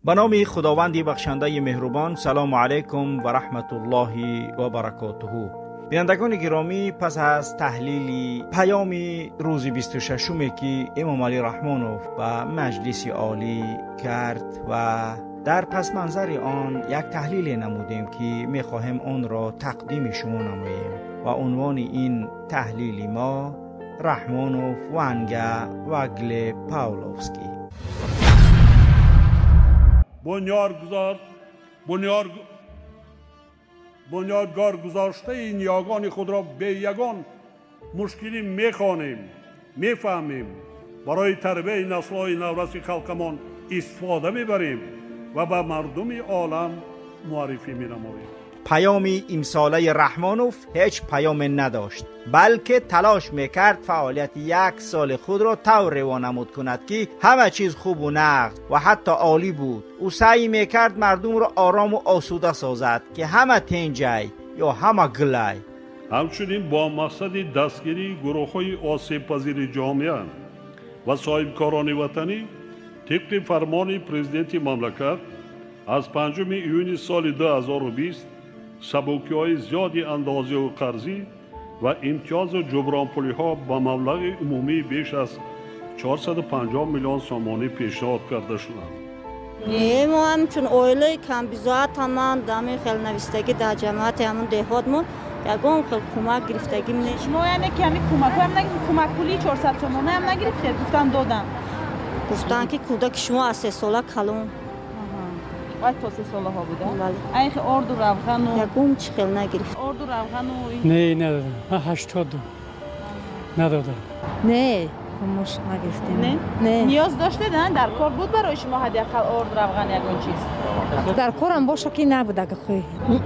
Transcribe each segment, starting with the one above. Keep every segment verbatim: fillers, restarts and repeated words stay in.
به نام خداوند بخشنده مهربان. سلام علیکم و رحمت الله و برکاته. بینندگان گرامی، پس از تحلیل پیام روز بیست و ششم که امام علی رحمانوف به مجلس عالی کرد و در پس منظر آن یک تحلیل نمودیم که میخواهیم آن را تقدیم شما نماییم و عنوان این تحلیل ما رحمانوف ونگه وگل پاولوفسکی. بنیادگذار بنیاد بنیادگار گذاشته این یاگان خود را به یگان مشکلی میخوانیم، میفهمیم، برای تربیت نسل‌های نورس خلقمان استفاده میبریم و به مردم عالم معرفی مینماییم. پیام امساله رحمانوف هیچ پیام نداشت، بلکه تلاش میکرد فعالیت یک سال خود را طوری وانمود کند که همه چیز خوب و نقد و حتی عالی بود. او سعی میکرد مردم را آرام و آسوده سازد که همه تنجای یا همه گلای. همچنین با مقصد دستگیری گروه‌های آسیب پذیر جامعه و صاحبکاران وطنی طبق فرمان پرزیدنت مملکت از پنجم ایون سال دو هزار و بیست سبوکی‌های زیادی اندازه و قرضی و امتیاز و جبران پولی‌ها با مبلغ عمومی بیش از چهارصد و پنجاه میلیون سامانی پیشنهاد کرده شدند. نه، ما هم چون اویله کم بیزات همان دامی خیلی نویستگی در جماعت همون دهاتمون یکم خیلی کمک گرفتگی میشه. شما یعنی کمی کمک هم نگید، کمک پولی چهارصد تومانه هم نگرفتید؟ گفتن دادم. گفتن که کودک شما از سه ساله کلون. باید تا سه ساله ها بوده؟ بله. این خیلی ارد و روغن و... یکم چی خیلی نگرفت. ارد و روغن و... این... نه ندادم. من هشتاد ندادم. نه. کمش نگرفتیم. نه؟ نه. نیاز داشته نه؟ در کار بود برای شما حداقل ارد روغن یگون چیز؟ در کارم باشه که نبود اگه خوی.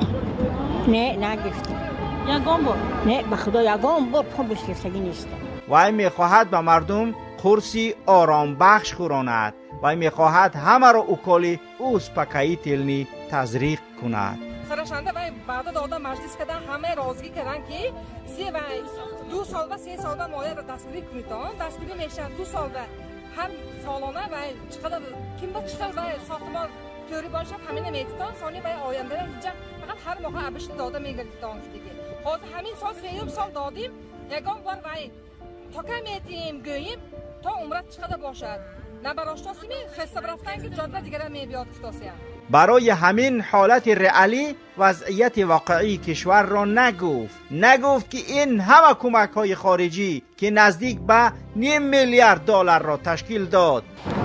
نه نگرفتیم. یگان بود؟ نه به خدا یگان بود پولش گرفتگی نیست. وی میخواهد به مردم قرصی آرام بخش خوراند و میخواهد همه را اوکالی اوسپکایی تلنی تزریق کند. سرشنده و بعد داده مجلس کردن، همه راضی کردن که سی و دو سال و سه سال و مالیه را دستگیری کنید. دستگیری میشه دو سال و هر سالانه و چقدر کم با چقدر و ساختمان توری باشه همین میتونن سالی و آینده اینجا فقط هر موقع ابش داده میگردن دیگه. حاضر همین سال سه سال دادیم یگان بار و تا که میتیم گوییم تا عمرت چقدر باشد. نه براشتاسی می خسته برفتن که جاده دیگه می بیاد افتاسی. برای همین حالت رئالی وضعیت واقعی کشور را نگفت نگفت که این همه کمک های خارجی که نزدیک به نیم میلیارد دلار را تشکیل داد.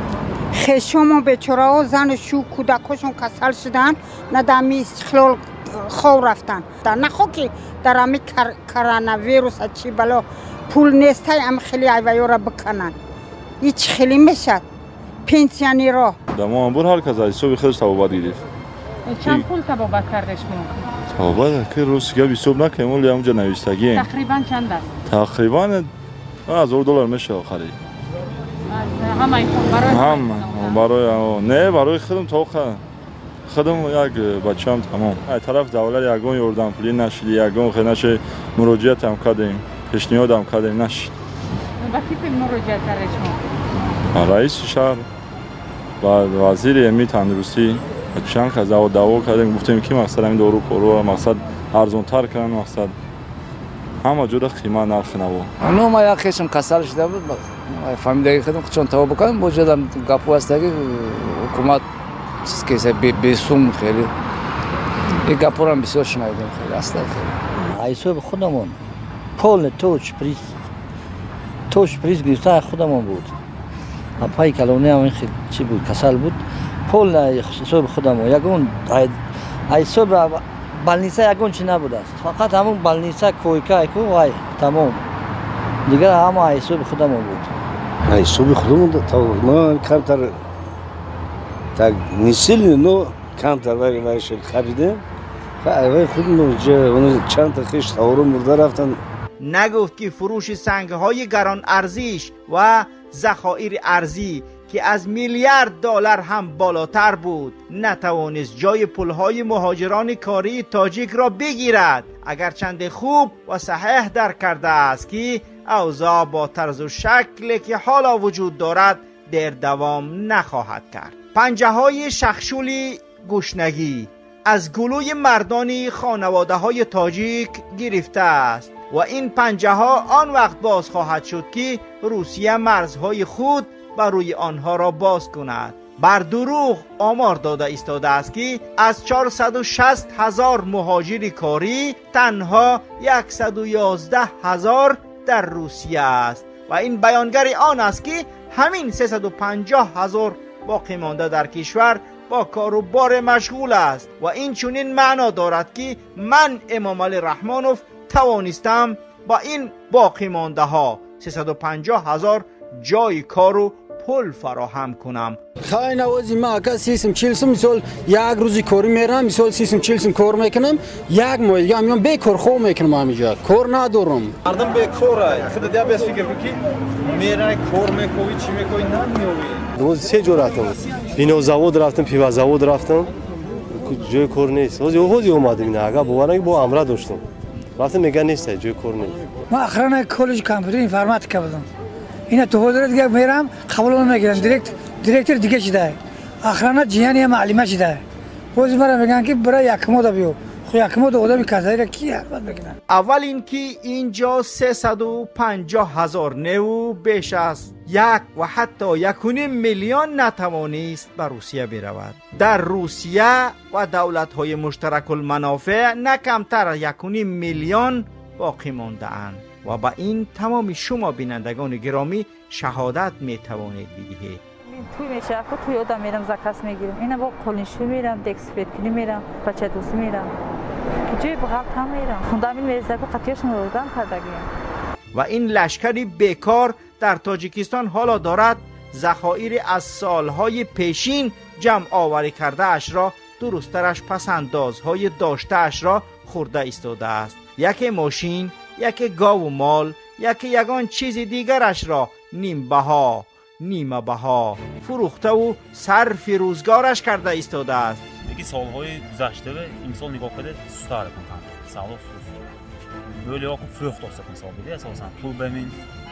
خشم بیچاره ها زن شو کودکاشون کسل شدن، نه دمی خلال خو رفتن در نخو که در همی کرونا ویروس چی بلا پول نیسته هم خیلی ایویا را بکنن. هیچ خیلی میشد پنسیونی را دما بر هر کس از صبح خودش توبه دیدید. چند پول توبه کردش مون؟ توبه که روز که بیست صبح نکنیم ولی همونجا نوشتگیم. تقریبا چند است؟ تقریبا هزار دلار میشه آخری. همه این برای هم برای نه برای خودم تو خودم یک بچه‌ام تمام. از طرف دولت یگان یاردم پولی نشد، یگان خیلی نشه مراجعت هم کردیم، پیشنهاد هم کردیم نشد. با کی پیش مراجعه کردید شما؟ رئیس شهر و وزیر امنیت تندرستی چند خز دعوا دعوا کردیم، گفتیم که مقصد همین دارو پرو مقصد ارزان تر کردن، مقصد همه جور قیمت نرخ نبود. اونو ما یک خشم کسل شده بود، فهمیدگی خودم چون تو بکنم وجودم گپو هستگی حکومت چیز که بی بیسوم خیلی این گپو رو بسیار شنیدم خیلی اصلا خیلی. ایسو خودمون پول توچ پریز توش پریز گرفته خودمون بود. پای کلونی هم خیلی چی بود کسل بود. پول حساب خودمون یگون حساب بالنیسه یگون چی نبود است. فقط همون بالنیسه کویکا کو وای تمام. دیگر همه حساب خودمون بود. حساب خودمون تا ما کمتر تا نیسیل نو کمتر وای وایش خریدیم. وای خودمون جا اون چند تا خیش تاورو مرده رفتن. نگفت که فروش سنگ‌های گران ارزش و ذخایر ارزی که از میلیارد دلار هم بالاتر بود نتوانست جای پولهای مهاجران کاری تاجیک را بگیرد، اگرچند خوب و صحیح درک کرده است که اوضاع با طرز و شکلی که حالا وجود دارد در دوام نخواهد کرد. پنجه های شخشول گشنگی از گلوی مردان خانواده های تاجیک گرفته است و این پنجه ها آن وقت باز خواهد شد که روسیه مرزهای خود بر روی آنها را باز کند. بر دروغ آمار داده ایستاده است که از چهارصد و شصت هزار مهاجر کاری تنها صد و یازده هزار در روسیه است و این بیانگر آن است که همین سیصد و پنجاه هزار باقی مانده در کشور با کار و بار مشغول است و این چنین معنا دارد که من امام علی رحمانوف توانستم با این باقی مانده ها سیصد و پنجاه هزار جای کار و پول فراهم کنم. خیلی نوازی ما که سیستم چیلسم مثال یک روزی کاری میرم مثال سیستم چیلسم کار میکنم یک ماه یا میام به کار خوب میکنم همینجا کار ندارم. مردم به کاره خود دیگه بس فکر کنی میرن کار میکنی چی میکنی نمیوی. روز سه جور رفتم. بینو زاود رفتم پیوا زاود رفتم جای کار نیست. روزی روزی اومدم اینا اگه باورنی با امرا داشتم. رفتم میگن نیست جای کار نیست. ما اخران کالج کامپیوتر اینفورماتیکا بودم. اینا تو حضور دیگه میرم قبول نمیگیرن دایرکت دایرکتور دیگه شده اخرانه جیانی معلمه شده روز مرا میگن که برای یک ماه بیو خو یک ماه آدمی کسایی را کی حرفت بگیرن. اول اینکه اینجا سیصد و پنجاه هزار نو بیش از یک و حتی یک و نیم میلیون نتوانست به روسیه برود. در روسیه و دولت‌های مشترک المنافع نه کمتر یک و نیم میلیون باقی مانده اند و با این تمام شما بینندگان گرامی شهادت می توانید بدهید. توی میشه خود توی آدم میرم زکاس میگیرم اینا با قلنشو میرم دکسپیت کنی میرم بچه دوستی میرم که جای بغلط هم میرم خوندم این میرزده که قطعیشون روزن کردگیم و این لشکری بیکار در تاجیکستان حالا دارد ذخایر از سالهای پیشین جمع آوری کرده اش را درسترش پسندازهای داشته اش را خورده ایستاده است. یک ماشین، یک گاو و مال، یک یگان چیز دیگرش را نیم بها نیمه بها فروخته و صرف روزگارش کرده ایستاده است. یکی سالهای گذشته و امسال نگاه کرده سوستر کنم سالها سوست böyle akım fırıqt olsa misal belə əsasən pul bəmin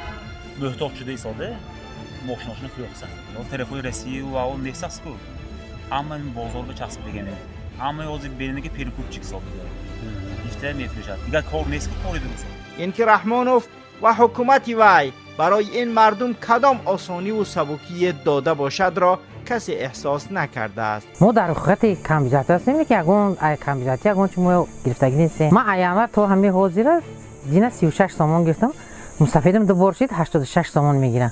möhtaç şuda isadə maşınlaşını fırıqsan. Ya telefon rəsiyi və o nesas bu. Amma bazarda kəsb deyəndə. Amma o birindəki perikut çıxsa belə. İftə میفروشد. دیگه کار نیست که کاری درست. اینکه رحمانوف و حکومت وی برای این مردم کدام آسانی و سبکی داده باشد را کسی احساس نکرده است. ما در حقیقت کمبیزاتی هستیم که اگون کمبیزاتی اگون چون گرفتگی نیستیم. ما ایامه تو همه حاضر دینا سی و شش سامان گرفتم. مستفیدم دو بارشید هشتاد و شش سامان میگیرم.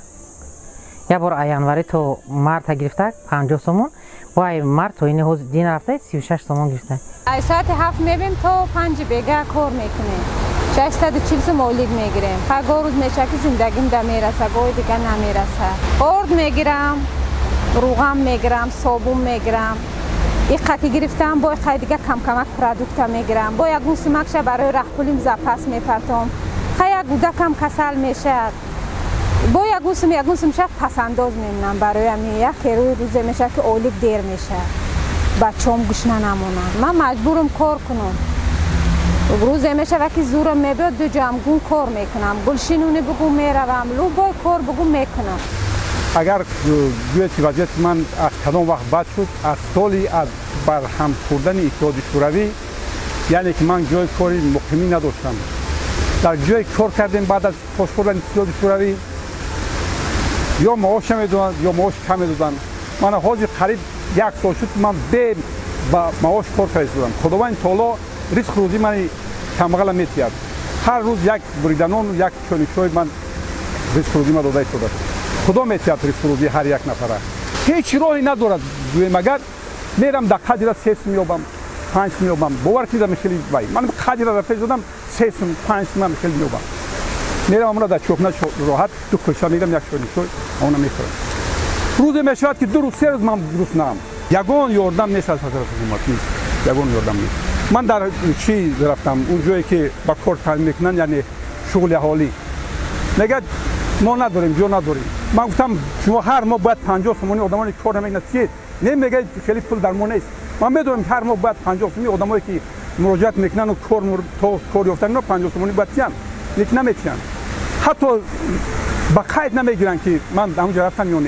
یا بار ایامواری تو مرد گرفته پنجاه سامان و مرد تو این حاضر دینا رفته سی و شش سامان گرفته. ساعت هفت میبیم تا پنج بیگه کار میکنیم. ششصد و چهل سو مولید میگیریم. هر روز میشه که زندگیم در میرسه گاهی دیگه نمیرسه. آرد میگیرم، روغم میگیرم، صابون میگیرم. این قطعی گرفتم با خیلی دیگه کم کمک پرودکت میگیرم. با یک گوسمکش برای رخپولیم زپس میپرتم. خیلی گودکم کسل میشه. با یک گوسم یک گوسم شد پس انداز میمونم برای همین یک روز روزه میشه که اولید دیر میشه. بچه‌ام گوشنه نمونن. من مجبورم کار کنم. روز میشه وقتی زورم میبود دو جامگون کار میکنم. گلشینونه بگو میروم، لوبای کار بگو میکنم. اگر گویتی وضعیت من از کدام وقت بد شد از سالی از برهم خوردن اتحاد شوروی یعنی که من جای کاری مقیمی نداشتم. در جای کار کردیم بعد از خوش خوردن اتحاد شوروی یا معاش میدادن یا معاش کم میدادن. من حاضر قریب یک سال شد من به با معاش کار کردم. خداوند تعالی رزق روزی من کمغل میتیاد. هر روز یک بریدنان یک چونیشوی من رزق روزی من داده شده. خدا میتیاد رزق روزی هر یک نفره. هیچ راهی ندارد مگر میرم در خاجر سه سو میابم پنج سو میابم. باور کنید مشکلی وای من خاجر رفته زدم سه سو پنج سو مشکل میابم. میرم امروز در چوکنه راحت دو کلشا میرم یک چونیشوی اونم میخورم. روز میشود که دو روز سه روز من درست نام. یگان یاردم نیست از طرف حکومت نیست. یگان یاردم نیست. من در چی رفتم اون جایی که با کار تعیین میکنن یعنی شغل اهالی میگه ما نداریم جو نداریم. من گفتم شما هر ماه باید پنجاه سومانی آدمانی کار نمیکنن چیه نمیگه خیلی پول در ما نیست. من میدونم هر ماه باید پنجاه سومانی آدمایی که مراجعت میکنن و کار تو کار یافتن اینا پنجاه سومانی باید چیان یک نمیتونن حتی با قید نمیگیرن که من همونجا رفتم یا نه.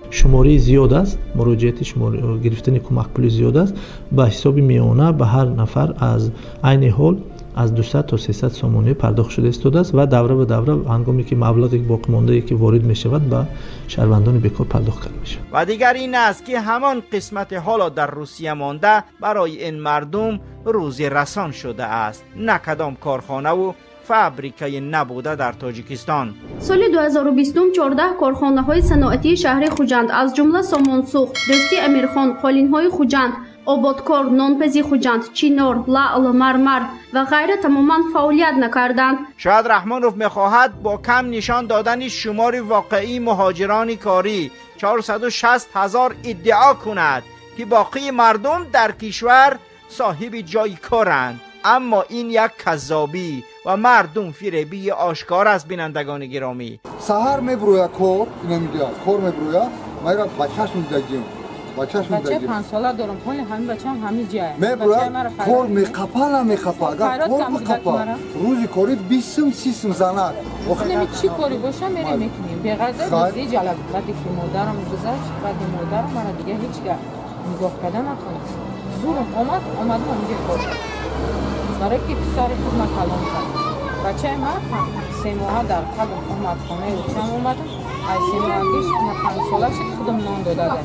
شماره زیاد است، مراجعه شماره گرفتن کمک پولی زیاد است. به حساب میانه به هر نفر از عین حال از دویست تا سیصد سامانه پرداخت شده استوده است و دوره به دوره هنگامی که مبلغی باقی مانده که وارد می شود به شهروندان بیکار پرداخت کرده میشه. و دیگر این است که همان قسمت حالا در روسیه مانده برای این مردم روزی رسان شده است، نه کدام کارخانه و فابریکه نبوده در تاجیکستان. سال دو هزار و بیست چهارده کارخانه‌های صنعتی شهر خوجند از جمله سامانسوخت، دستی امیرخان، قالین‌های خوجند، آبادکار، نانپزی خوجند، چینار، لعل، مرمر و غیره تماما فعالیت نکردند. شاید رحمانوف می‌خواهد با کم نشان دادن شمار واقعی مهاجران کاری چهارصد و شصت هزار ادعا کند که باقی مردم در کشور صاحب جای کارند، اما این یک کذابی و مردم فریبی آشکار است. بینندگان گرامی، سحر میبرویا کار نمیگه کار میبرویا میرا بچه‌ش میدگیم بچه‌ش میدگیم بچه پنج ساله دارم خیلی همین بچه‌م همین جای میبرویا کار میقپا نمیقپا اگر کار میقپا روزی کاری بیست سم سی سم زند نمی چی کاری باشه میریم میکنیم بغض روزی جلب بعدی که مادرم گذشت بعد مادرم مرا دیگه هیچ نگاه کردن نکنه زورم اومد اومد اونجا کار برای که پسر خود ما کلام کرد بچه ما سه ماه در قبل اومد خانه روچم اومدم از سه ماهگیش ما پنج ساله شد خودم نان داده داشت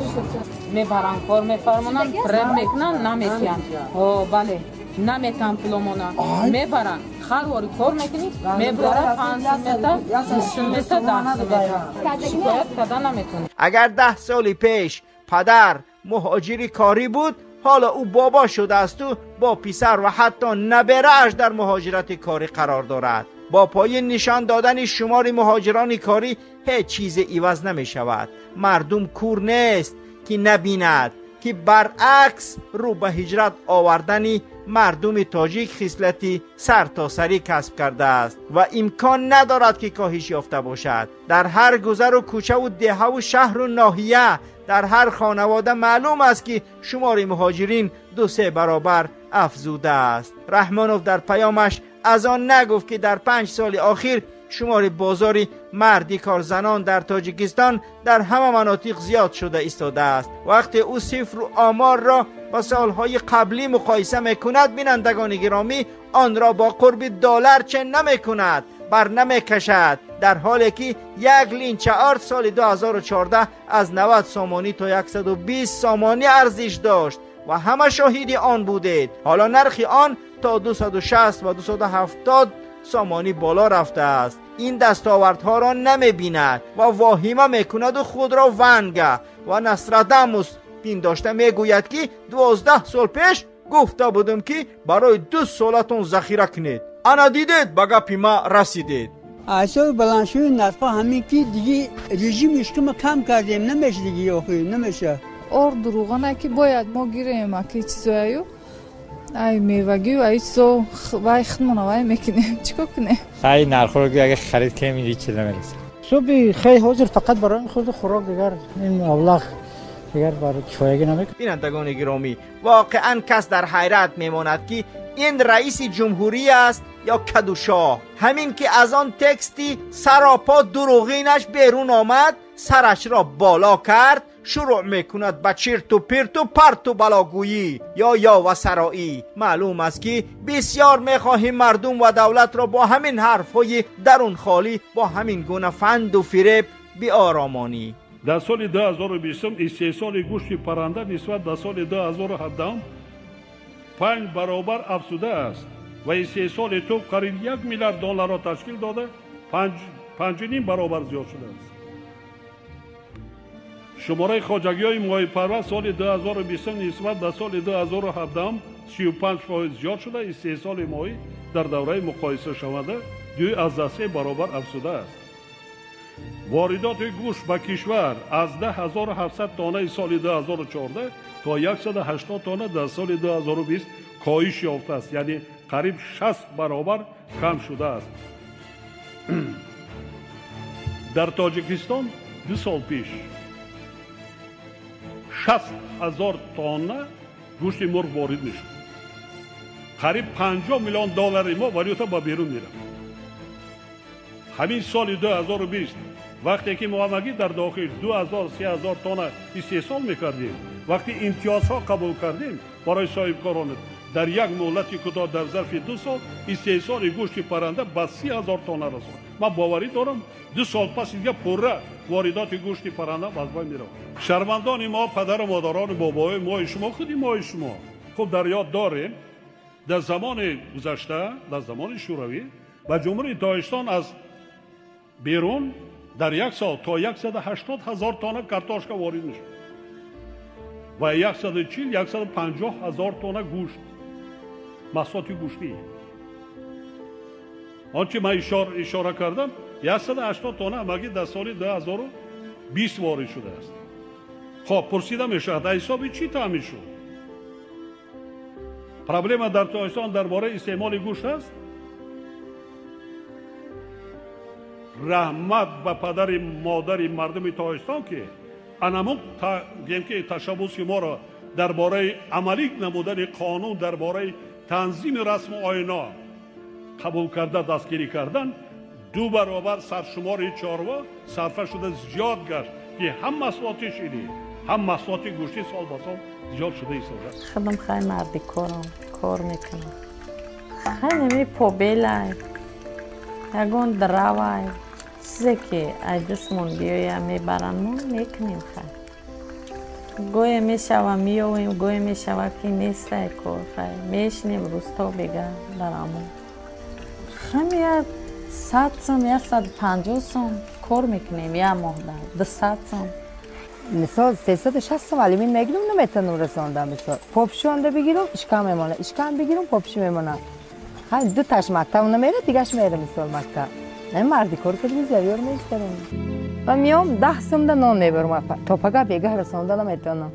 میبرن کار میفرمانن پرد میکنن نمیکن بله نمیکن پلومونا میبرن خرواری کار میکنی میبرن پنج متر بیست متر درس میکنن شکایت کردن نمیتونی. اگر ده سال پیش پدر مهاجری کاری بود، حالا او بابا شده است و با پسر و حتی نبره‌اش در مهاجرت کاری قرار دارد. با پای نشان دادن شمار مهاجران کاری هیچ چیز عوض نمی شود. مردم کور نیست که نبیند که برعکس رو به هجرت آوردن مردم تاجیک خصلتی سرتاسری کسب کرده است و امکان ندارد که کاهش یافته باشد. در هر گذر و کوچه و دهه و شهر و ناحیه، در هر خانواده معلوم است که شمار مهاجرین دو سه برابر افزوده است. رحمانوف در پیامش از آن نگفت که در پنج سال اخیر شمار بازاری مردی کارزنان در تاجیکستان در همه مناطق زیاد شده ایستاده است. وقتی او صفر و آمار را با سالهای قبلی مقایسه میکند، بینندگان گرامی، آن را با قرب دلار چه نمیکند، بر نمیکشد، در حالی که یک لینچ ارد سال دو هزار و چهارده از نود سامانی تا صد و بیست سامانی ارزش داشت و همه شاهد آن بودید. حالا نرخ آن تا دویست و شصت و دویست و هفتاد سامانی بالا رفته است. این دستاوردها را نمی بیند و واهمه میکند و خود را ونگه و نصراداموس پنداشته میگوید که دوازده سال پیش گفته بودم که برای دو سالتون ذخیره کنید. انا دیدید به گپ ما رسیدید. اصلا بلنشوی نرخا همین که دیگه رژیمش که ما کم کردیم نمیشه دیگه آخه نمیشه. اور دروغانه که باید ما گیریم که چیزایو ای میوگی و ای چیزا وای خدمونه وای میکنیم چیکار کنیم؟ خیلی نرخ رو اگه خرید کنیم اینجا چیزا میرسه. صبحی خیلی حاضر فقط برای خود خوراک دیگر این مبلغ دیگر برای کفایگی نمیکنه. بینندگان گرامی، واقعا کس در حیرت میماند که این رئیس جمهوری است یا کدوشاه. همین که از آن تکستی سراپا دروغینش بیرون آمد، سرش را بالا کرد، شروع میکند به چرت و پرت و پرت و بلاگویی یا یا و سرایی. معلوم است که بسیار میخواهیم مردم و دولت را با همین حرفهای درون خالی، با همین گونه فند و فریب بی آرامانی. در سال دو هزار و بیست استحصال گوشت پرنده نسبت به سال دو هزار و هفده پنج برابر افزوده است و استحصال توپ قریب یک میلیارد دلار را تشکیل داده، پنج پنج و نیم برابر زیاد شده است. شماره خواجگی‌های ماهی پرور سال دو هزار و بیست نسبت به سال دو هزار و هفده سی و پنج فاصله زیاد شده، استحصال ماهی در دوره مقایسه شونده دو از سه برابر افزوده است. واردات گوشت به کشور از ده هزار و هفتصد تانه سال دو هزار و چهارده تا صد و هشتاد تانه در سال دو هزار و بیست کاهش یافته است، یعنی قریب شصت برابر کم شده است. در تاجیکستان دو سال پیش شصت هزار تانه گوشت مرغ وارد میشد، قریب پنجاه میلیون دلار ما والیوتا با بیرون میره. همین سال دو هزار و بیست وقتی که ما همگی در داخل دو هزار سه هزار تن استحصال میکردیم، وقتی امتیازها قبول کردیم برای صاحبکاران، در یک مهلت کوتاه در ظرف دو سال استحصال گوشت پرنده به سی هزار تن رسید. من باوری دارم دو سال پس دیگه پره واردات گوشت پرنده از بین میره. شرمندان ما، پدر و مادران، بابای ما، شما خودی ما شما خب در یاد داریم در زمان گذشته، در زمان شوروی و جمهوری داعشستان از بیرون در یک سال تا صد و هشتاد هزار تن کارتاشکا وارد میشه و صد و چهل صد و پنجاه هزار تن گوشت، محصولات گوشتی. آنچه من اشاره, اشاره کردم صد و هشتاد تن همگی در سال دو هزار و بیست وارد شده است. خب پرسیده میشه در حساب چی تامین شد؟ پرابلم در تاجیکستان درباره استعمال گوشت است. رحمت به پدر مادر مردم تاجیکستان که انمون تا که تشبوس ما را درباره عملی نمودن قانون درباره تنظیم رسم و آیین قبول کرده، دستگیری کردن، دو برابر سرشمار چاروا صرفه شده زیاد گشت که هم محصولاتش اینه هم محصولات گوشتی سال با سال زیاد شده ایستاده. خودم خیلی مردی کارم کار میکنم. خیلی می پوبیلای یگون دراوای چیزی که از دستمون بیایم میبرنمون میکنیم. خیلی گوی میشوه میویم، گوی میشوه که نیسته کار. خیلی میشنیم روستا بگه درامون خیلی صد سم یا صد پنجاه سم کار میکنیم یا ماه در دو صد سم مثلا سیصد و شصت سم علمین میگیرم نمیتونم رساندم. مثلا پاپشو انده بگیرم اشکا میمونه، اشکا بگیرم پاپشو میمونه. خیلی دو تاش مکتب نمیره دیگهش میره مثلا مکتب. نه مردی کار کنیم زیادیار میستریم و میام ده سم ده نان میبرم تا پگه بیگه رسانده نمیتونم.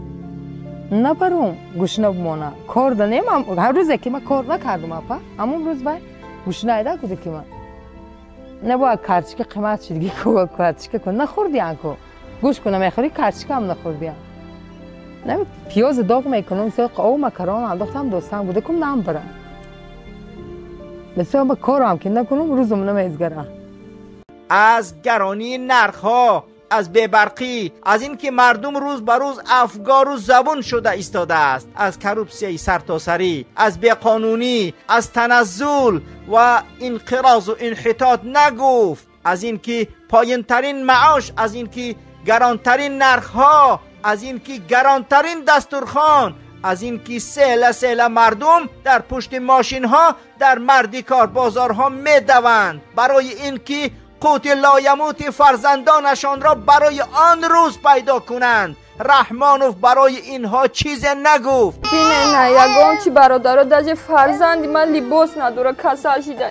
نبرم گوشنه بمونه کار دنیم هر روزه که من کار نکردم اپا اما روز باید گوشنه ایده کده که من نباید کارچکه قیمت شدگی که کارچکه کن نخوردی انکو گوش کنم میخوری کارچکه هم نخوردی نمی پیاز داغ میکنم سیق او مکران انداختم دوستم بوده کم نام برم مثلا با کارم که نکنم روزم نمیزگرم. از گرانی نرخ‌ها، از بی‌برقی، از اینکه مردم روز به روز افگار و زبون شده ایستاده است، از کروپسیای سرتاسری، از بیقانونی، از تنزل و انقراض و انحطاط نگفت، از اینکه پایین‌ترین معاش، از اینکه گرانترین نرخ‌ها، از اینکه گرانترین دستورخوان، از اینکه سهل سهل مردم در پشت ماشین‌ها در مردی کار بازارها می‌دوند برای اینکه قوت لایموت فرزندانشان را برای آن روز پیدا کنند. رحمانوف برای اینها چیز نگفت. بینه نه یگان چی برادر داجه فرزندی من لباس نداره کسا شده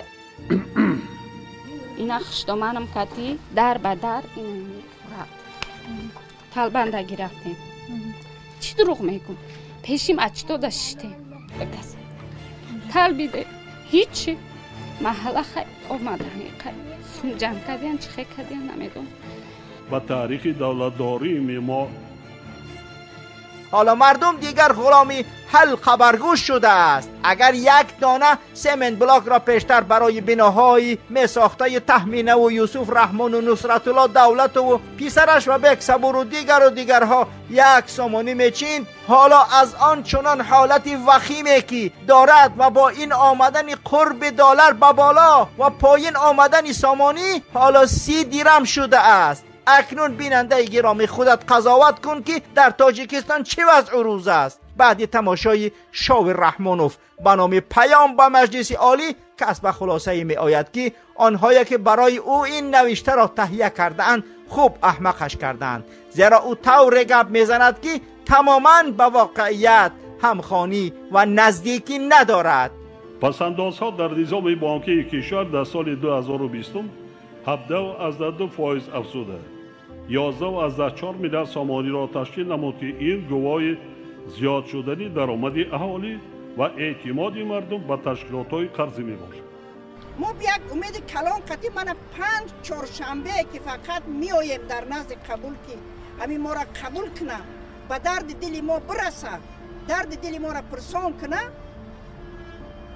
اینا خشتا منم کتی در به در اینا میرفت طلبنده گرفتیم چی دروغ میکن پیشیم اچتو داشتیم بکسه طلبیده هیچی محله خیلی آمده خیلی جمع کردیم چی خیلی کردیم نمیدون با تاریخ دولتداری ما حالا مردم دیگر غلامی حل خبرگوش شده است. اگر یک دانه سمنت بلاک را پیشتر برای بناهای می ساخته تحمینه و یوسف رحمان و نصرت الله دولت و پیسرش و بک صبور و دیگر و دیگرها یک سامانی میچین، حالا از آن چنان حالت وخیمه که دارد و با این آمدن قرب دلار به بالا و پایین آمدن سامانی حالا سی دیرم شده است. اکنون بیننده گرامی خودت قضاوت کن که در تاجیکستان چه وضع روز است. بعد تماشای شاور رحمانوف به نام پیام به مجلس عالی کسب خلاصه می آید که آنهایی که برای او این نوشته را تهیه کردند خوب احمقش کردند، زیرا او طور گپ میزند که تماما به واقعیت همخوانی و نزدیکی ندارد. پسندازها در نظام بانکی کشور در سال دو هزار و بیست هفده از دو فایز افزوده یازده از چهار میلیارد سامانی را تشکیل نمود که این گواهی زیاد شدنی درآمد اهالی و اعتماد مردم به تشکیلات‌های قرضی میباشد. ما یک امید کلان قطعی من پنج چهارشنبه که فقط میآیم در نزد قبول که همین ما را قبول کنه به درد دل ما برسه، درد دل ما را پرسان کنه،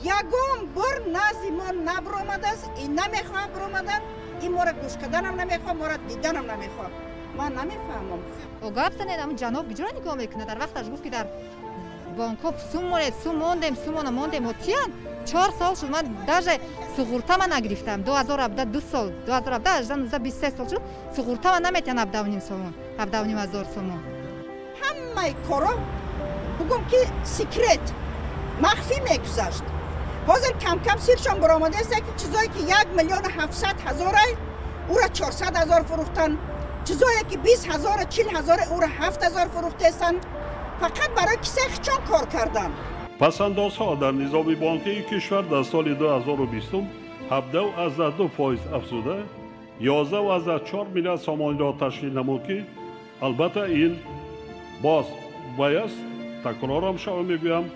یگام بار نزد ما نبرآمده است، این نمیخواه برآمدن، این ما را گوش کردنم نمیخواه، ما را دیدنم نمیخواه. من نمیفهمم. او گفت زنیدم جناب گجرا نگاه میکنه، در وقتش گفت که در بانکو سوم مونید سوم موندیم سوم موندیم و تیان چهار سال شد من даже سغورتا من نگرفتم. دو هزار و هفده دو سال دو هزار و هفده هجده نوزده بیست و سه سال شد سغورتا من نمیتونم هفده و نیم سوم هفده و نیم هزار سوم. همه کارا بگم که سیکرت مخفی میگذشت. حاضر کم کم سیرشان برآمده است که چیزایی که یک میلیون هفتصد هزار او را چهارصد هزار فروختن، چیزایی که بیست هزار چهل هزار او را هفت هزار فروخته استن، فقط برای کسی چون کار کردن. پسندازها در نظام بانکی کشور در سال دو هزار و بیست هفده و دو فایز افزوده یازده و چهار میلیارد سامانی را تشکیل نمود که البته این باز بایست تکرارم شما میگویم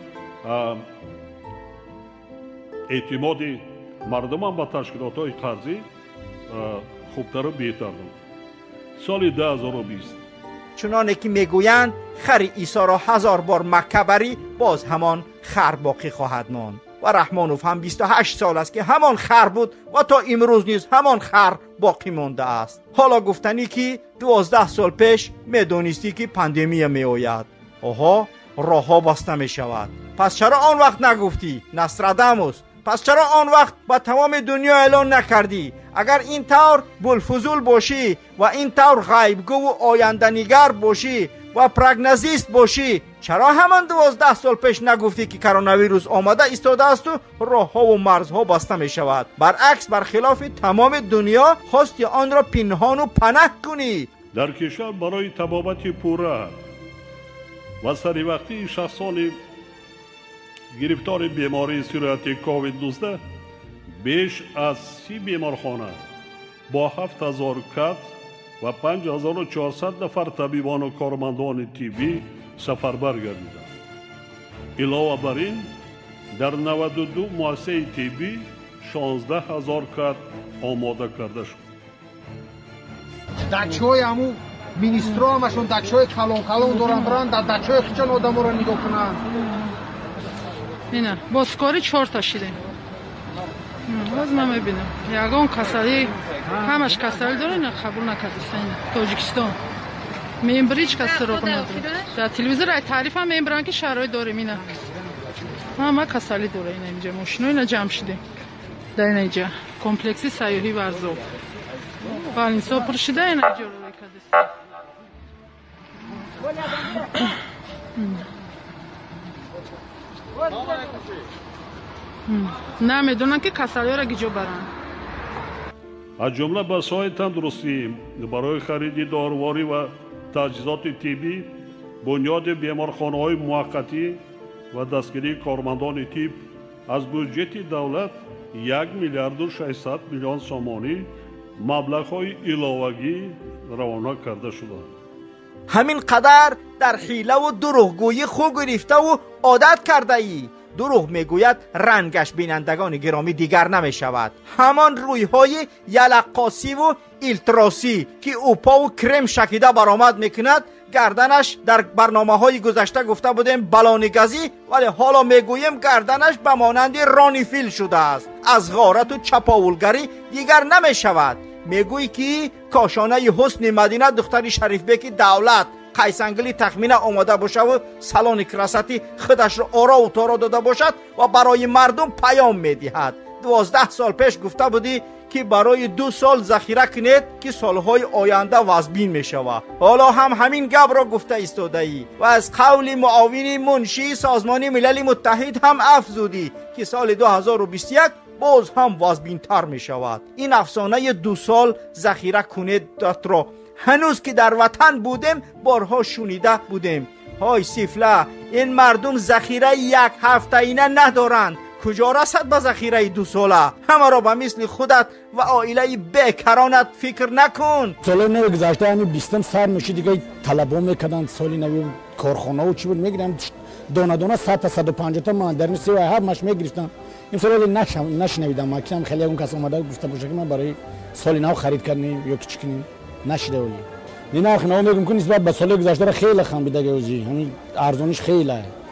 اعتماد مردم هم با تشکیلات های قرضی خوبتر و بهتر بود. سال دو هزار و بیست چنانه که میگویند خر عیسی را هزار بار مکه بری باز همان خر باقی خواهد ماند و رحمانوف هم بیست و هشت سال است که همان خر بود و تا امروز نیز همان خر باقی مانده است. حالا گفتنی که دوازده سال پیش میدونستی که پاندمی می آید، آها راه ها بسته می شود، پس چرا آن وقت نگفتی ناستراداموس؟ پس چرا آن وقت با تمام دنیا اعلان نکردی؟ اگر این طور بلفضول باشی و این طور غیبگو و آینده نگر باشی و پرگنوزیست باشی، چرا همان دوازده سال پیش نگفتی که کرونا ویروس آمده ایستاده است و راه ها و مرزها بسته می شود؟ برعکس برخلاف تمام دنیا خواستی آن را پنهان و پناه کنی. در کشور برای طبابت پوره و سری وقتی شخصان گرفتار بیماری سرایت کووید نوزده بیش از سی بیمارخانه با هفت هزار کت و پنج هزار و چهارصد نفر طبیبان و کارمندان طبی سفربر گردیدند. علاوه بر این در نود و دو مؤسسه طبی شانزده هزار کت آماده کرده شد. دکشای همون مینیسترا همشون دکشای کلان کلان دارن برن در دکشای خیچن آدم رو نگاه کنن. اینه بازکاری چهار تا شده. باز من میبینم یگان کسلی همش کسلی داره نه قبول نکردست. تاجیکستان ممبریچ کس سراغ نداره. در تلویزیون رای تعریف هم ممبران که شرایط داره اینه همه کسلی داره. اینه اینجا ماشینا اینا جمع شده در اینجا کمپلکسی سیاحی ورزو والینسا پر شده اینا اینجا رو کردست. نمیدونن که کسلی را گیجو برن. از جمله بحث‌های تندرستی برای خرید دارواری و تجهیزات طبی، بنیاد بیمارخانه‌های موقتی و دستگیری کارمندان طب از بودجه دولت یک میلیارد و ششصد میلیون سامانی مبلغ‌های علاوه‌ای روانه کرده شدند. همین قدر در حیله و دروغگویی خو گرفته و عادت کرده ای. دروغ میگوید رنگش بینندگان گرامی دیگر نمی شود. همان روی های یلقاسی و ایلتراسی که اوپا و کرم شکیده برآمد میکند، گردنش در برنامه های گذشته گفته بودیم بلانگزی، ولی حالا میگوییم گردنش به مانند رانیفیل شده است. از غارت و چپاولگری دیگر نمی شود. میگویی که کاشانه حسن مدینه دختر شریف بیک دولت قیسنگلی تخمینه آماده باشه و سالن کراستی خودش را آرا و تارا داده باشد و برای مردم پیام میدهد. دوازده سال پیش گفته بودی که برای دو سال ذخیره کنید که سالهای آینده وزبین می شود. حالا هم همین گپ را گفته ایستاده ای و از قول معاون منشی سازمان ملل متحد هم افزودی که سال دو هزار و بیست و یک باز هم وزبین تر می شود. این افسانه دو سال ذخیره کنید را هنوز که در وطن بودیم بارها شنیده بودیم. های سیفله، این مردم ذخیره یک هفته اینه ندارند. کجا رسد به ذخیره دو ساله؟ همه را به مثل خودت و عائله بیکرانت فکر نکن. سال نو گذشته همین بیستم سر میشه دیگه طلبا میکردن. سالی نوی کارخانه و چی بود میگیرم دانه دانه صد تا صد و پنجاه تا من در نسی و هر مش میگرفتن. این سال نشم نشنیدم. ما کم خیلی اون کس اومده گفته باشه که من برای سال نو خرید کردیم یا چی کنیم نشده ولی نه نرخ نو میگم که نسبت به سال گذشته خیلی خام بوده گوزی. همین ارزونش خیلی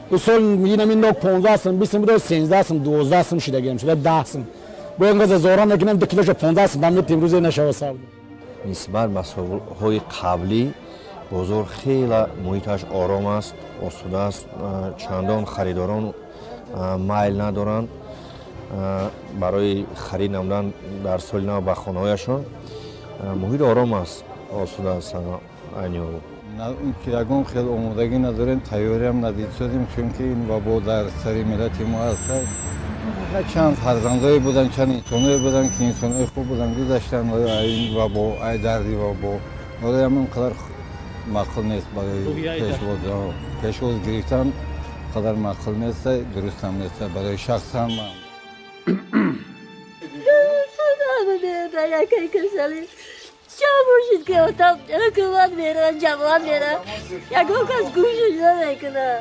او سال میگیم این نوک پانزده سم بیست بود سیزده سم دوازده سم شده گرم شده ده سم با اینقدر زوران نکنم ده کیلوش پانزده سم دم امروز نشود سال نسبت به سالهای قبلی بازار خیلی محیطش آرام است آسوده است چندان خریداران مایل ندارند برای خرید نمودن در سال نو به خانه‌هایشان محیط آرام است آسوده است اینو کیراگون خیلی آمادگی نداریم تیاری هم ندید شدیم چون که این وبا در سر ملت ما است چند فرزندایی بودن چند انسانایی بودن که انسانای خوب بودن گذشتن و این وبا ای دردی وبا ولی هم اینقدر معقول نیست برای پیشواز پیشواز گرفتن قدر معقول نیست درست هم نیست برای شخص هم چه که اتاق حکومت میرن جوان میرن یکو کس گوشش نمیکنه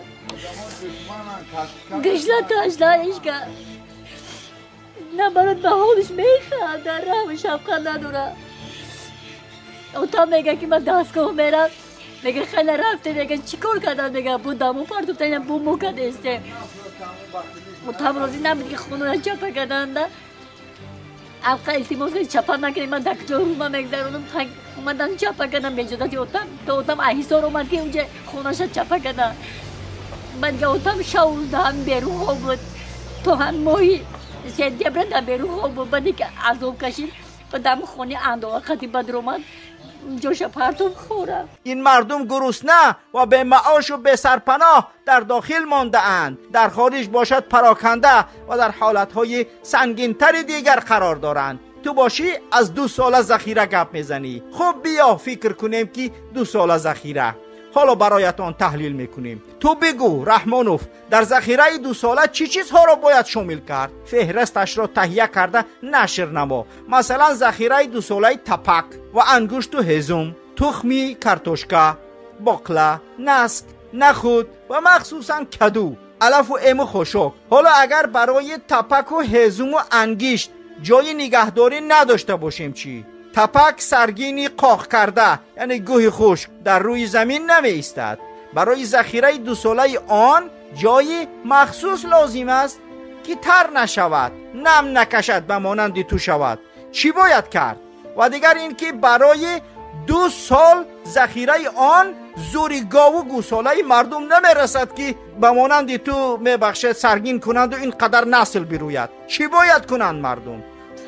گشنه تاشنایش که نه برات به حالش میخواد در رحم شفقت نداره اتاق میگه که من دستگاه میرم میگه خیلی رفته میگه چی کار کردن میگه بودم و پرتوب تاینم بوم مکد استه اتاق روزی نمید که خونه چپه کردن ده افقا التماس کنید چپه نکنید من دکتر رو من مگذرونم اومدن چپه کردن بجدتی اتاق تو اتاق احیسار اومد که اونجا خونهش چپه کردن من که اتاق شاوزده هم بیرون خواب بود تو هم ماهی سنتیبر در بیرون خواب بود بعدی که عذاب کشید و دم خونه اندوه خطی بدر اومد جوش پرتوب خورم این مردم گرسنه و به معاش و به سرپناه در داخل مانده اند در خارج باشد پراکنده و در حالتهای سنگینتر دیگر قرار دارند تو باشی از دو ساله ذخیره گپ میزنی خب بیا فکر کنیم که دو ساله ذخیره حالا برایتان تحلیل میکنیم تو بگو رحمانوف در ذخیره دو ساله چی چیزها را باید شامل کرد فهرستش را تهیه کرده نشر نما مثلا ذخیره دو ساله تپک و انگشت و هزم تخمی کارتوشکا باقلا نسک نخود و مخصوصا کدو علف و ام خشک حالا اگر برای تپک و هزم و انگشت جای نگهداری نداشته باشیم چی تپک سرگینی قاق کرده یعنی گوه خشک در روی زمین نمی ایستد برای ذخیره دو ساله آن جای مخصوص لازم است که تر نشود نم نکشد به مانند تو شود چی باید کرد و دیگر این که برای دو سال ذخیره آن زوری گاو و گوساله مردم نمی رسد که به مانند تو می بخشد سرگین کنند و اینقدر نسل بروید چی باید کنند مردم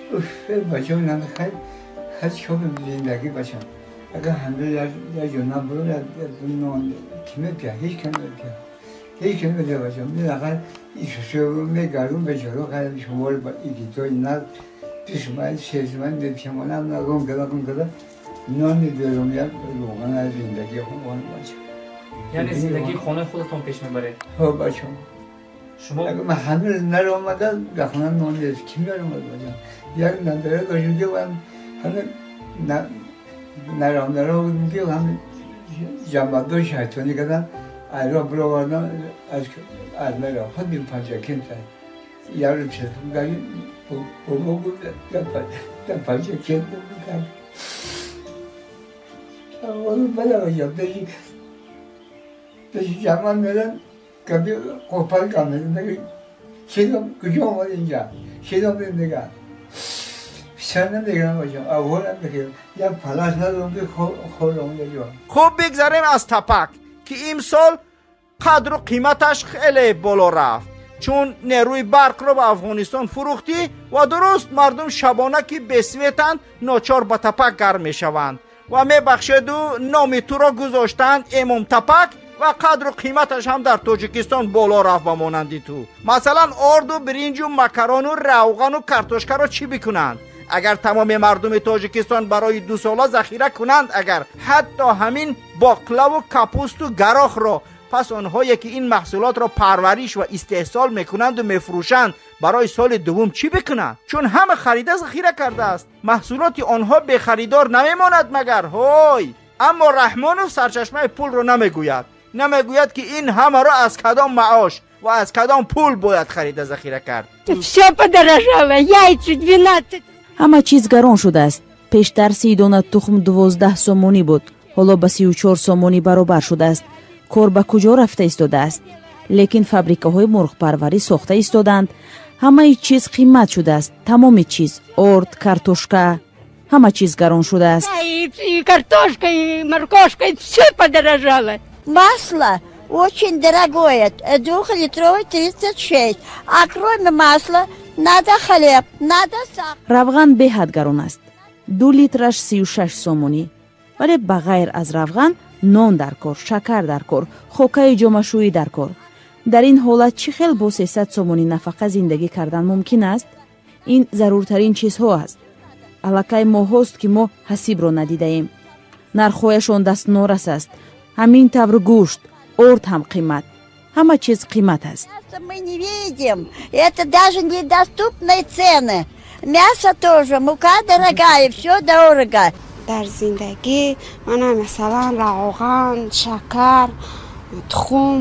هر شب زندگی باشم اگر همه یا جونا برو یا نون کمی پیا هیچ کمی پیا هیچ کمی پیا باشم نه اگر ایشو میگارم به جلو خیلی شمار با ایکی تو اینا پیشمان شیزمان میپیمانم نگم کلا کن کلا نون میبرم یا روغن از زندگی خون باشم یعنی زندگی خونه خودتون پیش میبره؟ ها باشم شما اگر من همه نر آمدن دخونه نون نیست کی میارم باشم یک نداره داشته و همه نرام نرام بودیم که همه جنبندای شیطانی کردن ایرا برو واردن از ارمه را خود بیم پنجه کن تر یارو بشتم گاهی بابا بود در پنجه کن بودم اولو بلا باشم داشتی داشتی جمعان میرن کبی قفل کام میدن چیزم کجا آمد اینجا چیزم بیم نگه سرنم بگیرم باشم اولم بگیرم یا پلاس ندارم که خورم بگیرم خب بگذاریم از تپک که امسال قدر و قیمتش خیلی بالا رفت چون نیروی برق رو به افغانستان فروختی و درست مردم شبانه که بسویتند ناچار به تپک گرم می شوند و می بخشد و نام تو را گذاشتند امام تپک و قدر و قیمتش هم در تاجیکستان بالا رفت به مانندی تو مثلا آرد و برنج و مکران و روغن و کارتوشکا را چی بکنند اگر تمام مردم تاجیکستان برای دو ساله ذخیره کنند اگر حتی همین باقلا و کپوست و گراخ را پس آنهایی که این محصولات را پرورش و استحصال میکنند و میفروشند برای سال دوم چی بکنند چون همه خریده ذخیره کرده است محصولات آنها به خریدار نمیماند مگر های اما رحمانوف سرچشمه پول رو نمیگوید نمیگوید که این همه را از کدام معاش و از کدام پول باید خریده ذخیره کرد все подорожало яйца двенадцать همه چیز گران شده است. پیشتر سی دانه تخم دوازده سومونی بود. حالا به سی و چهار سومونی برابر شده است. کار به کجا رفته ایستاده است؟ лекин фабрикаҳои мурғпарварӣ сохта истоданд. ҳамаи чиз қимат шудааст. тамоми чиз, орд, картошка, ҳама чиз гарон шудааст. Картошка и морковка, все подорожало. Масло очень дорогое, двухлитровый тридцать шесть, а кроме масла надо хлеб, надо сахар. равған беҳад гарон аст. ду литраш сию шаш сомонӣ. вале ба ғайр аз равған нон дар кор, шакар дар кор, хокаи ҷомашӯӣ дар кор. дар ин ҳолат чӣ хел бо сесад сомонӣ нафақа зиндагӣ кардан мумкин аст? ин заруртарин чизҳо аст. аллакай моҳост ки мо ҳасибро надидаем. нархҳояшон дастнорас аст. ҳамин тавр гӯшт, орд ҳам қимат. ҳама чиз қимат аст. Мы не видим, это даже недоступные цены. Мясо тоже, мука дорогая, все дорого. дар зиндагӣ мана масалан равған, шакар, тухм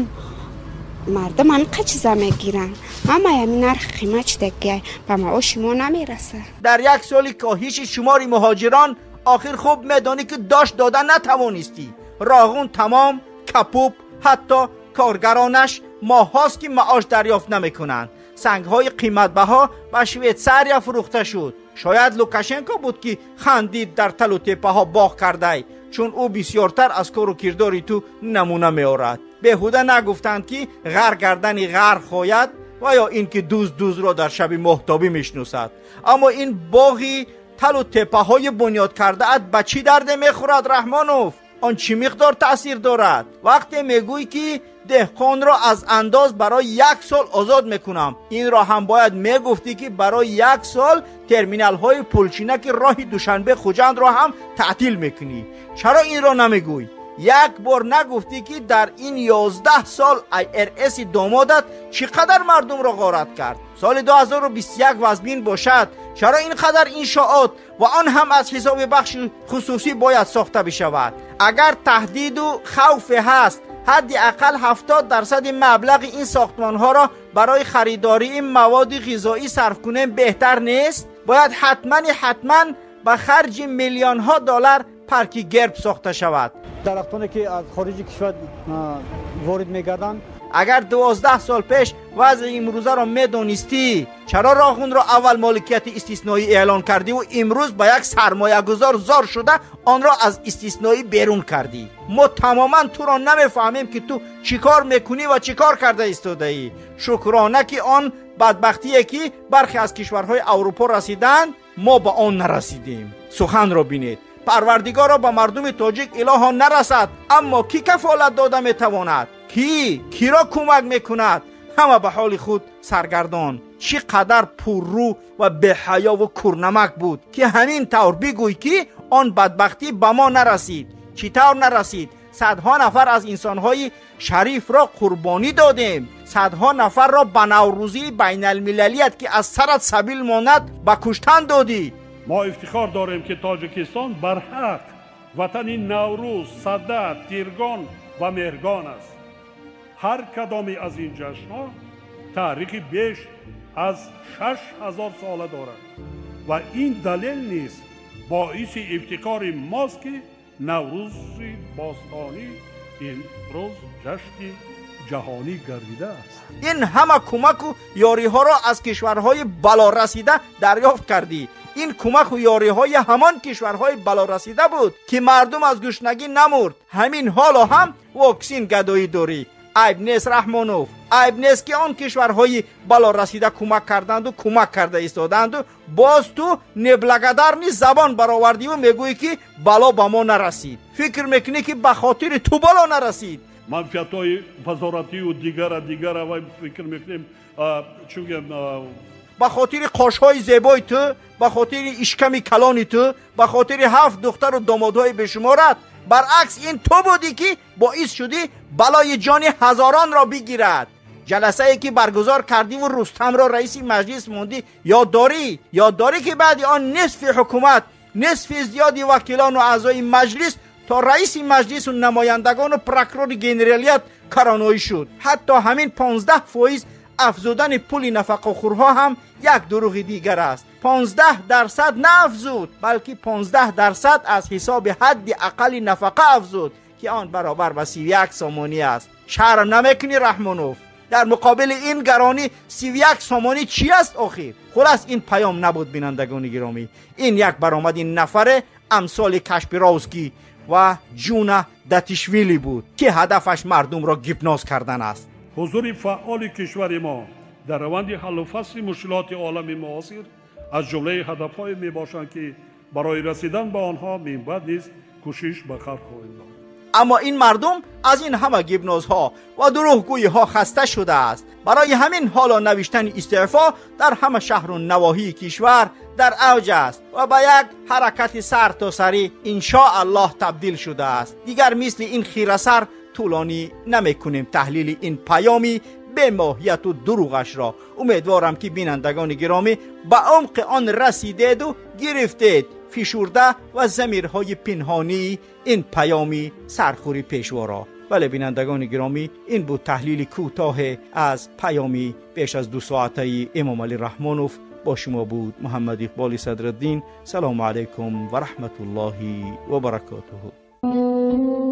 мардум ҳамиқа чиза мегиранд. ҳамаи ҳамин нархи қимат шудагӣ ба маоши мо намерасад. дар як соли коҳиши шумори муҳоҷирон охир хуб медонӣ ки дошт додан натавонистӣ. роғун тамом, капуп, ҳатто коргаронаш моҳҳост ки маош дарёфт намекунанд. сангҳои қиматбаҳо ба Швейтсария фурӯхта шуд. шояд Лукашенко буд ки хандид дар талу теппаҳо боғ кардай, чун ӯ бисёртар аз кору кирдори ту намуна меорад. беҳуда нагуфтанд ки ғар гардани ғар хояд ва ё ин ки дуз дузро дар шаби моҳтобӣ мешнусад. аммо ин боғи талу теппаҳои бунёд кардаат ба чӣ дарде мехӯрад Раҳмонов? он чӣ миқдор таъсир дорад? вақте мегӯй ки деҳқонро аз андоз барои як сол озод мекунам, инро ҳам бояд мегуфтӣ ки барои як сол терминалҳои пулчинаки роҳи Душанбе Хуҷандро ҳам таътил мекунӣ. чаро инро намегӯй? як бор нагуфтӣ ки дар ин ёздаҳ сол ай эр эс-и домодат чӣ қадар мардумро ғорат кард? соли ду ҳазору бисту як вазбин бошад, чаро ин қадар иншоот ва он ҳам аз ҳисоби бахши хусусӣ бояд сохта бишавад? агар таҳдиду хавфе ҳаст, ҳадди ақал ҳафтод дарсади маблағи ин сохтмонҳоро барои харидории маводи ғизоӣ сарф кунем беҳтар нест? бояд ҳатмани ҳатман ба харҷи миллионҳо доллар парки герб сохта шавад. дарахтоне ки аз хориҷи кишвар ворид мегарданд, агар дувоздаҳ сол пеш вазъи имрӯзаро медонистӣ, чаро роғунро аввал моликияти истисноӣ эълон кардиву имрӯз ба як сармоягузор зор шуда онро аз истисноӣ берун кардӣ? мо тамоман туро намефаҳмем ки ту чӣ кор мекунӣ ва чӣ кор карда истодаӣ. шукрона ки он бадбахтие ки бархе аз кишварҳои аврупо расиданд, мо ба он нарасидем. суханро бинед. парвардигоро ба мардуми тоҷик илоҳо нарасад, аммо кӣ кафолат дода метавонад? кӣ киро кӯмак мекунад? ҳама ба ҳоли худ саргардон. чӣ қадар пуррӯ ва беҳаёву курнамак буд ки ҳамин тавр бигӯй ки он бадбахтӣ ба мо нарасид. чӣ тавр нарасид? садҳо нафар аз инсонҳои шарифро қурбонӣ додем. садҳо нафарро ба наврӯзии байналмилалият ки аз сарат сабил монад ба куштан додӣ. ما افتخار داریم که تاجیکستان برحق وطنی نوروز، صدد، تیرگان و مهرگان است. هر کدامی از این جشن‌ها تاریخی بیش از شش هزار ساله دارد و این دلیل نیست باعث افتخار ماست که نوروز باستانی این روز جشن جهانی گردیده است. این همه کمک و یاری ها را از کشورهای بالا رسیده دریافت کردی. این کمک و یاری های همان کشورهای بالا رسیده بود که مردم از گشنگی نمرد. همین حالا هم واکسین گدایی داری. عیب نیست رحمانوف، عیب نیست که آن کشورهای بالا رسیده کمک کردند و کمک کرده ایستادند و باز تو نبلگدار نیست زبان برآوردی و میگویی که بالا با ما نرسید. فکر میکنی که به خاطر تو بالا نرسید. منفیت‌های وزارتی و دیگر دیگر و فکر میکنیم چون به خاطر قاش‌های زیبای تو، به خاطر اشکم کلانی تو، به خاطر هفت دختر و دامادهای بشمارت، برعکس این تو بودی که باعث شدی بلای جان هزاران را بگیرد. جلسه ای که برگزار کردی و رستم را رئیس مجلس موندی یاد داری؟ یاد داری که بعد آن نصف حکومت، نصف زیادی وکیلان و اعضای مجلس تا رئیس مجلس و نمایندگان و پروکورور گنرالیت کرانویی شد. حتی همین پانزده فایز افزودن پول نفقه خورها هم یک دروغ دیگر است. پانزده درصد نه افزود، بلکه پانزده درصد از حساب حد اقل نفقه افزود که آن برابر به سی و یک سومانی است. شرم نمیکنی رحمانوف؟ در مقابل این گرانی سی و یک سامانی چی است آخر؟ خلاص این پیام نبود بینندگان گرامی. این یک برآمد نفره امثال کاشپیروسکی و جون داتیشویلی بود که هدفش مردم را گیپناز کردن است. حضور فعال کشور ما در روند حل و فصل مشکلات عالم معاصر از جمله هدف‌های میباشند که برای رسیدن به آنها من بعد نیز کوشش به خلق خواهیم داشت. اما این مردم از این همه گیبنازها و دروغگویی ها خسته شده است. برای همین حالا نوشتن استعفا در همه شهر و نواحی کشور در اوج است و به یک حرکت سر تا سری ان شاء الله تبدیل شده است. دیگر مثل این خیره سر طولانی نمی کنیم تحلیل این پیامی به ماهیت و دروغش را. امیدوارم که بینندگان گرامی به عمق آن رسیدید و گرفتید فشرده و ضمیرهای پنهانی این پیامی سرخوری پیشوا را. بله بینندگان گرامی، این بود تحلیل کوتاه از پیامی بیش از دو ساعته امام علی رحمانوف. با شما بود محمد اقبال صدرالدین. سلام علیکم و رحمت الله و برکاته.